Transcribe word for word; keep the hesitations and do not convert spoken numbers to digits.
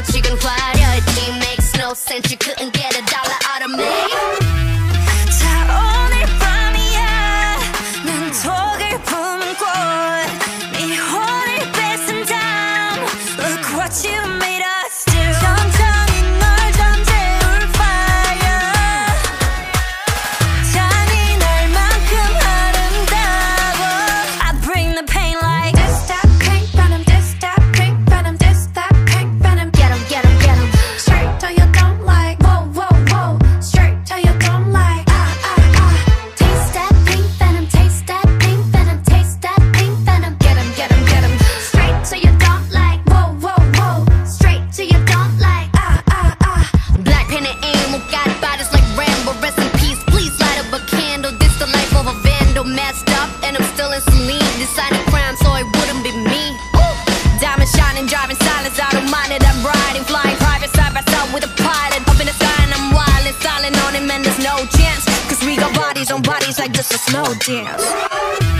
지금 화려했지. Makes no sense, you couldn't get a dollar out of me. 자 오늘 밤이야 난 독을 품은 꽃 미혼을 뺏은 다음 Look what you made us do. 천천히 널 잠재울 fire 잔인할 만큼 아름다워 I bring the pain like this that pink venom this that pink venom this that pink venom Get 'em, get 'em, get 'em. straight till you don't like whoa whoa whoa straight till you don't like ah ah ah Taste that pink venom, taste that pink venom, taste that pink venom. Get 'em, get 'em, get 'em. straight till you don't like whoa whoa whoa straight till you don't like ah ah ah BLACKPINK and aim, got bodies like Rambo. Rest in peace, please light up a candle. This the life of a vandal, messed up, and I'm still in saline. Deciding crime, so it wouldn't be me. Woo! Diamond shining, driving silence, I don't mind it. I'm riding, flying private side by side with a pilot. Up in the sky and I'm wild and silent on him, and there's no chance. Cause we got bodies on bodies like just a slow dance.